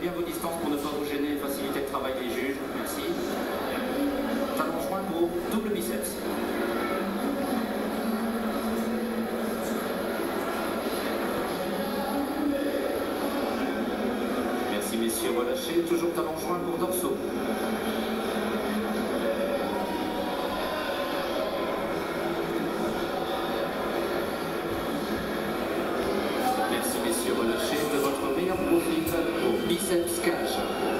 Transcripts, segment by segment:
bien vos distances pour ne pas vous gêner et faciliter le travail des juges. Merci. Talons joints pour double biceps. Merci messieurs, relâchez. Toujours talons joints pour dorsaux. Merci messieurs, relâchez de votre meilleur profil au biceps cache.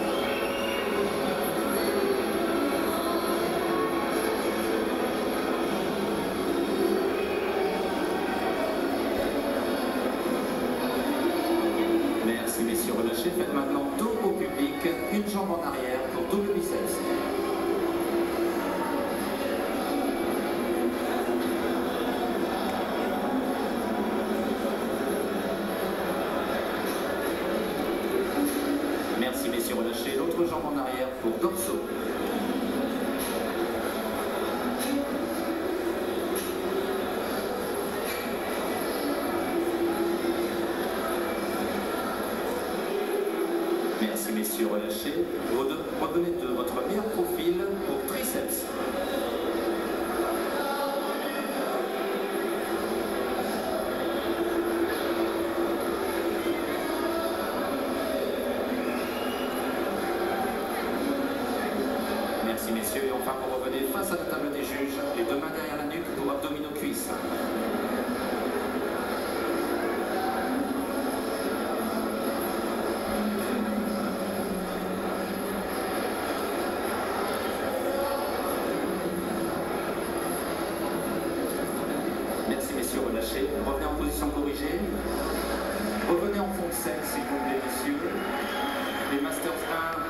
Merci messieurs, relâchez. Faites maintenant dos au public, une jambe en arrière pour double biceps. Merci messieurs, relâchez l'autre jambe en arrière pour dorsaux. Merci messieurs, relâchez. Revenez de votre meilleur profil pour triceps. Merci messieurs, et enfin vous revenez face à la table des juges, les deux mains derrière la nuque pour abdominaux cuisses. Merci messieurs, relâchez. Revenez en position corrigée. Revenez en fond sec s'il vous plaît messieurs. Les Masters 1